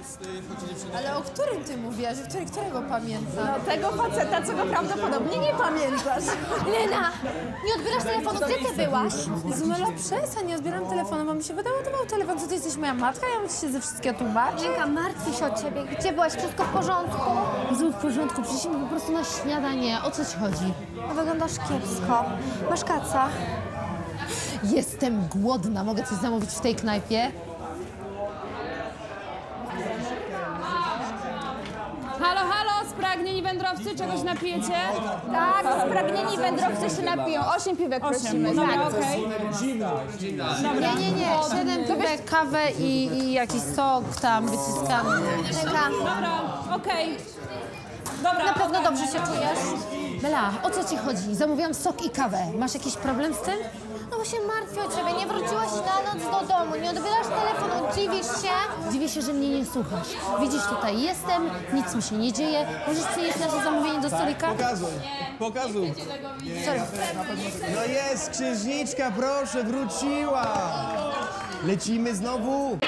Ale o którym ty mówiłaś? Którego pamiętam? No tego faceta, co go prawdopodobnie nie pamiętasz. Lena, nie odbierasz telefonu, gdzie ty byłaś? Zmyla, przestań, nie odbieram telefonu, bo mi się wydało, to był telefon. Co ty jesteś moja matka? Ja mam ci się ze wszystkiego tłumaczyć. Lenka, martwię się o ciebie. Gdzie byłaś? Wszystko w porządku? Jezu, w porządku, przyszliśmy po prostu na śniadanie. O co ci chodzi? No, wyglądasz kiepsko. Masz kaca? Jestem głodna. Mogę coś zamówić w tej knajpie? Halo, halo, spragnieni wędrowcy, czegoś napijecie? Tak, spragnieni wędrowcy się napiją. 8 piwek prosimy. Dobra, okej. Nie. 7 piwek, kawę i jakiś sok tam wyciskany. Lenka, Dobra, okej. Dobra, na pewno dobrze się czujesz? Bela, o co ci chodzi? Zamówiłam sok i kawę. Masz jakiś problem z tym? No bo się martwię o ciebie. Nie wróciłaś na noc do domu. Nie odbierasz telefonu. Dziwisz się? Dziwię się, że mnie nie słuchasz. Widzisz, tutaj jestem, nic mi się nie dzieje. Możesz przynieść nasze zamówienie do stolika? Pokazuj. Sorry. No jest, księżniczka, proszę, wróciła. Lecimy znowu.